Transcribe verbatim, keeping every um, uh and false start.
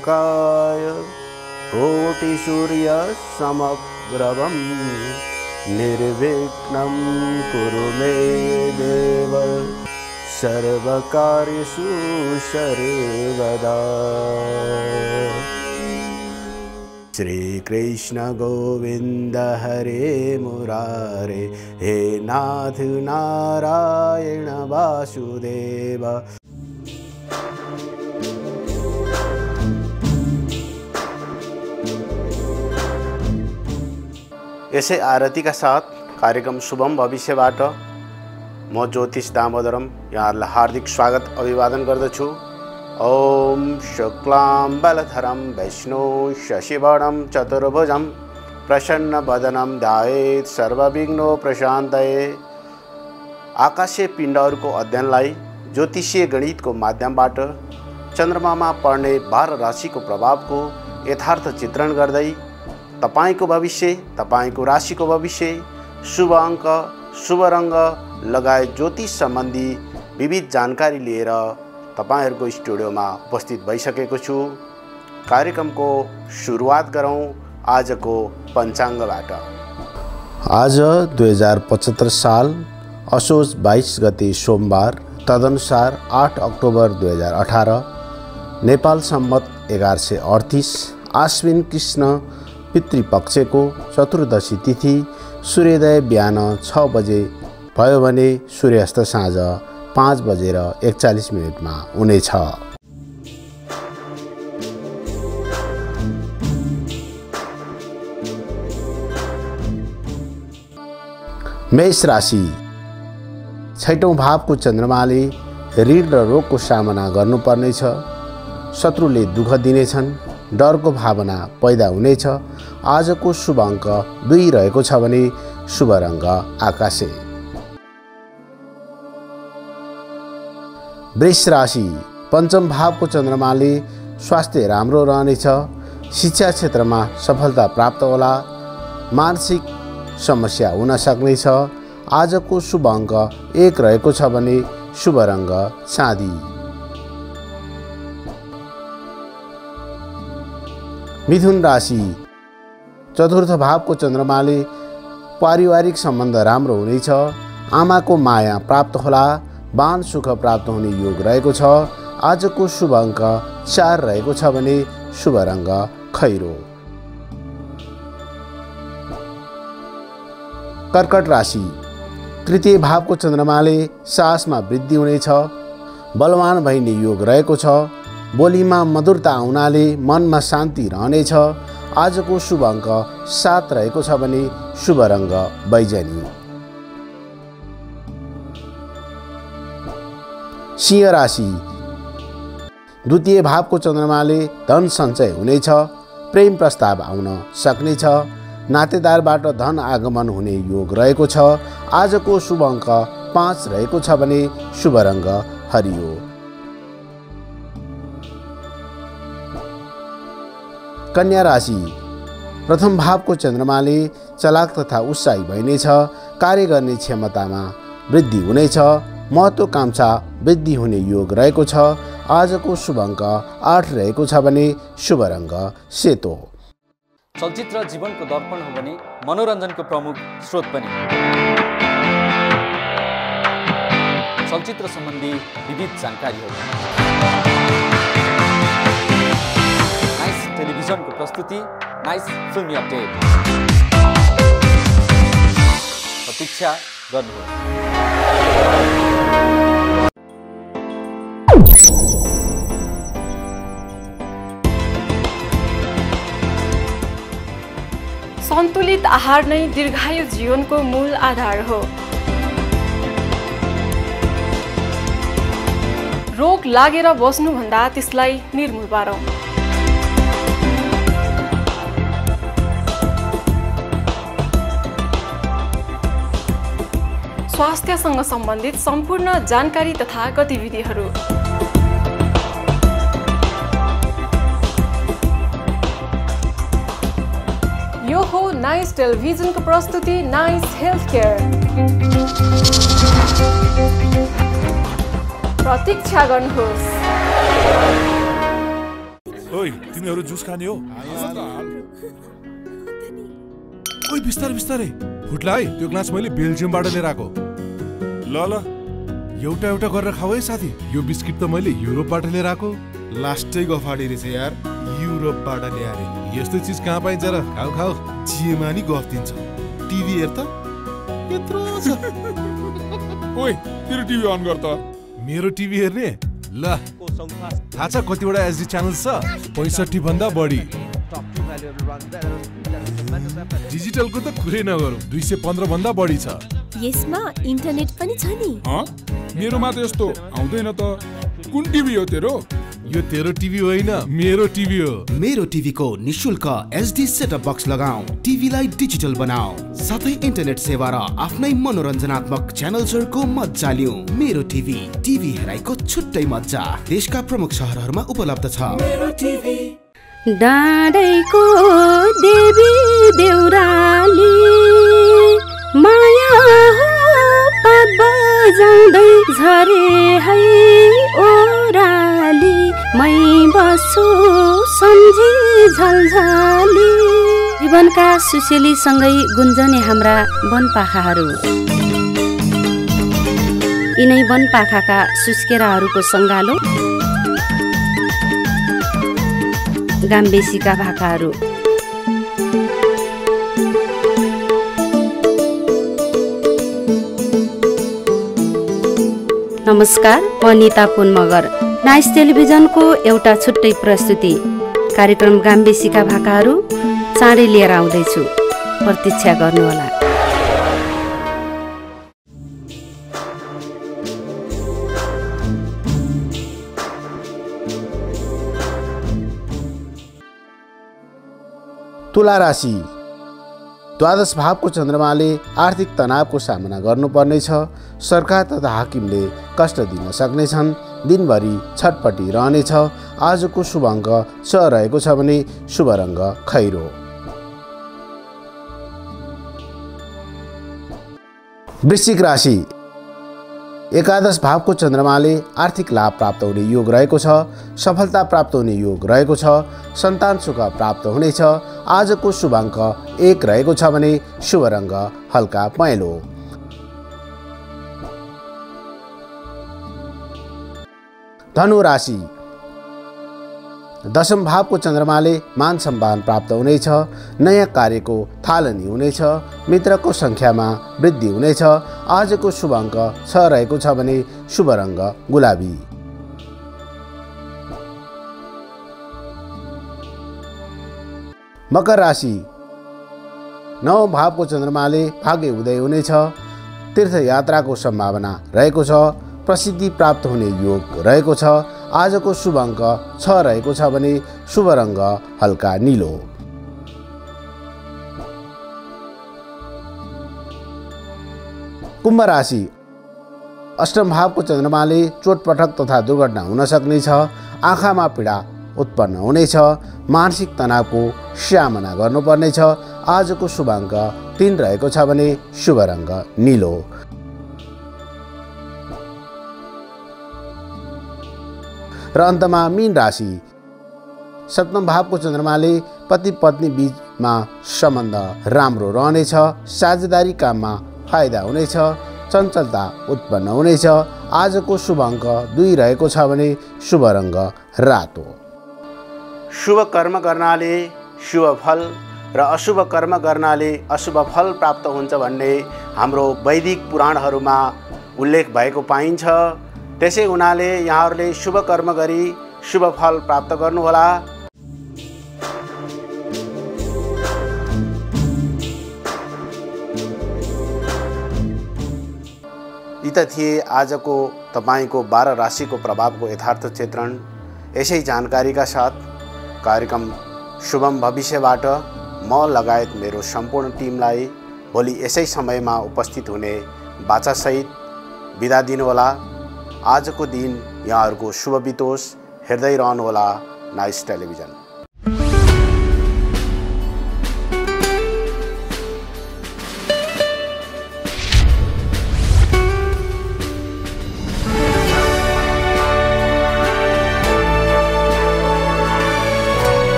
लोकाय कोटिसूर्यसमप्रभं निर्विघ्नं कुरु मे देव सर्वकार्येषु सर्वदा। श्री कृष्ण गोविंद हरे मुरारे, हे नाथ नारायण वासुदेव। यसै आरती का साथ कार्यक्रम शुभम भविष्यबाट म ज्योतिष दामोदरम यहाँहरूलाई हार्दिक स्वागत अभिवादन गर्दछु। ओम शुक्लां बलधरं विष्णु शशिवर्णं चतुर्भुजं प्रसन्नवदनं ध्यायेत् सर्वविघ्नोपशान्तये। आकाशीय पिण्डहरूको अध्ययनलाई ज्योतिषीय गणितको माध्यमबाट चन्द्रमामा पर्ने बाह्र राशिको प्रभावको यथार्थ चित्रण गर्दै तपाईको भविष्य, तपाईको राशिको भविष्य, शुभ अङ्क, शुभ रङ्ग लगायत ज्योतिष सम्बन्धी विविध जानकारी लिएर तपाईहरुको स्टुडियोमा उपस्थित भइसकेको छु। कार्यक्रमको सुरुवात गरौँ आजको पञ्चाङ्गबाट। आज दुई हजार पचहत्तर साल असोज बाइस गते सोमबार, तदनुसार आठ अक्टोबर दुई हजार अठारह, नेपाल सम्मत एघार सय अडतिस, आश्विन कृष्ण पितृपक्षको चतुर्दशी तिथि, सूर्योदय बिहान छ बजे भयो भने सूर्यास्त साँझ पाँच बजेर एकचालीस मिनटमा हुनेछ। मेष राशि। छैटौं भावको चन्द्रमाले ऋण र रोगको सामना गर्नुपर्नेछ। शत्रुले दुःख दिनेछन्, डरको भावना पैदा हुनेछ। आजको शुभ अङ्क दुई रहेको छ भने शुभ रङ्ग आकाशे। वृष राशि। पञ्चम भावको चन्द्रमाले स्वास्थ्य राम्रो रहनेछ। शिक्षा क्षेत्रमा सफलता प्राप्त होला। मानसिक समस्या हुन सक्नेछ। आजको शुभ अङ्क एक रहेको छ भने शुभ रङ्ग चाँदी। मिथुन राशि। चतुर्थ भावको चन्द्रमाले पारिवारिक सम्बन्ध राम्रो हुनेछ। आमाको माया प्राप्त होला। वान सुख प्राप्त हुने योग रहेको छ। आजको शुभ अङ्क चार रहेको छ भने शुभ रङ्ग खैरो। कर्कट राशि। तृतीय भावको चन्द्रमाले साहसमा वृद्धि हुनेछ। बलवान भइने योग रहेको छ। बोलीमा मधुरता हुनाले मनमा शान्ति रहनेछ। आजको शुभ अङ्क सात रहेको छ भने शुभ रङ्ग बैजनी। सिंह राशि। द्वितीय भावको चन्द्रमाले धन सञ्चय हुनेछ। प्रेम प्रस्ताव आउन सक्नेछ। नातेदारबाट धन आगमन हुने योग रहेको छ। आजको शुभ अङ्क पाँच रहेको छ भने शुभ रङ्ग हरियो। कन्या राशि। प्रथम भावको चन्द्रमाले चलाक तथा उत्साही भइनेछ। कार्य गर्ने क्षमतामा वृद्धि हुनेछ। महत्त्वाकांक्षा वृद्धि हुने योग रहेको छ। आजको शुभ अङ्क आठ रहेको छ भने शुभ रङ्ग सेतो। चलचित्र जीवनको दर्पण हो भने मनोरञ्जनको प्रमुख स्रोत पनि। चलचित्र सम्बन्धी विविध जानकारीहरू। नाइस टेलिभिजनको प्रस्तुति नाइस फिल्मी अपडेट। प्रतीक्षा गर्नुहोस्। सन्तुलित आहार नै दीर्घायु जीवनको मूल आधार हो। रोग लागेर बस्नुभन्दा त्यसलाई निर्मूल पारौँ। स्वास्थ्यसँग सम्बन्धित सम्पूर्ण जानकारी तथा गतिविधिहरू यो हो नाइस टेलिभिजनको प्रस्तुति नाइस हेल्थ केयर। प्रतीक्षा गर्नुहोस्। ओइ तिमीहरु जुस खाने हो? ओइ बिस्तारै बिस्तारै फुट्ला है, त्यो ग्लास मैले बेल्जियमबाट लिएर आएको। ल ल एउटा एउटा गरेर खाऊ है साथी। यो बिस्किट त मैले युरोपबाट लिएर आएको। लास्टै गफाडी रहेछ यार, युरोपबाट ल्याए। यस्तो चिज कहाँ पाइन्छ र? खाऊ खाऊ। जिएमा नि गफ दिन्छ। टिभी हेर त यत्रो छ। ओइ तेरो टिभी अन गर त। मेरो टिभी हेर्ने? ल थाहा छ कतिवटा एचडी च्यानल छ? पैँसठी भन्दा बढी। डिजिटलको त कुरै नगरौँ, दुई सय पन्ध्र भन्दा बढी छ। यसमा इन्टरनेट पनि छ नि? मेरोमा त यस्तो आउँदैन त। कुन टिभी हो तेरो? यो तेरो टिभी होइन, मेरो टिभी हो। मेरो टिभी को निशुल्क एचडी सेटअप बक्स लगाऊ, टिभीलाई डिजिटल बनाऊ, साथै इन्टरनेट सेवा र आफ्नै मनोरञ्जनात्मक च्यानल्सहरुको मज्जा लिऊ। मेरो टिभी, टिभी हेराइको छुट्टै मज्जा। देशका प्रमुख शहरहरुमा उपलब्ध छ। मेरो टिभी। डाँडैको देवी देउराली माया पात बजाउँदै झरे है ओराली, मै बसु सम्झी झलझली। जीवनका सुसेली सँगै गुन्जने हाम्रा वनपाखाहरू, यिनै वनपाखाका सुस्केराहरूको सङ्गालो, गाम्बेसीका भाकाहरू। नमस्कार, म निता पुन मगर। नाइस टेलिभिजनको एउटा छुट्टै प्रस्तुति कार्यक्रम गाम्बेसीका भाकाहरू चाँडै लिएर आउँदैछु, प्रतीक्षा गर्नुहोला। तुला राशि। द्वादश भावको चन्द्रमाले आर्थिक तनावको सामना गर्नुपर्नेछ। सरकार तथा हाकिमले कष्ट दिन सक्नेछन्। दिनभरि छटपटी रहनेछ। आजको शुभ अङ्क छ रहेको छ भने शुभ रङ्ग खैरो। वृश्चिक राशि। एकादश भावको चन्द्रमाले आर्थिक लाभ प्राप्त हुने योग रहेको छ। सफलता प्राप्त हुने योग रहेको छ। सन्तान सुख प्राप्त हुनेछ। आजको शुभ अङ्क एक रहेको छ भने शुभ रङ्ग हल्का पहेँलो। धनु राशि। दशम भावको चन्द्रमाले मान सम्मान प्राप्त हुनेछ। नयाँ कार्यको थालनी हुनेछ। मित्रको सङ्ख्यामा वृद्धि हुनेछ। आजको शुभ अङ्क छ रहेको छ भने शुभ रङ्ग गुलाबी। मकर राशि। नौ भावको चन्द्रमाले भाग्य उदय हुनेछ। तीर्थयात्राको सम्भावना रहेको छ। प्रसिद्धि प्राप्त हुने योग रहेको छ। आजको शुभ अङ्क छ रहेको छ भने शुभ रङ्ग हल्का निलो। कुम्भ राशि। अष्टम भावको चन्द्रमाले चोटपटक तथा दुर्घटना हुन सक्नेछ। आँखामा पीडा उत्पन्न हुनेछ। मानसिक तनावको सामना गर्नुपर्नेछ। आजको शुभ अङ्क तीन रहेको छ भने शुभ रङ्ग निलो। र अन्तमा मीन राशि। सप्तम भावको चन्द्रमाले पति पत्नी बीचमा सम्बन्ध राम्रो रहनेछ। साझेदारी काममा फाइदा हुनेछ। चञ्चलता उत्पन्न हुनेछ। आजको शुभ अङ्क दुई रहेको छ भने शुभ रङ्ग रातो। शुभ कर्म गर्नाले शुभ फल र अशुभ कर्म गर्नाले अशुभ फल प्राप्त हुन्छ भन्ने हाम्रो वैदिक पुराणहरूमा उल्लेख भएको पाइन्छ। त्यसै हुनाले यहाँहरूले शुभ कर्म गरी शुभ फल प्राप्त गर्नुहोला। यी त थिए आजको तपाईँको बाह्र राशिको प्रभावको यथार्थ चित्रण। यसै जानकारीका साथ कार्यक्रम शुभम भविष्यबाट म लगायत मेरो सम्पूर्ण टिमलाई भोलि यसै समयमा उपस्थित हुने बाचासहित बिदा दिनुहोला। आजको दिन यहाँहरूको शुभ बितोस्। हेर्दै रहनुहोला नाइस टेलिभिजन।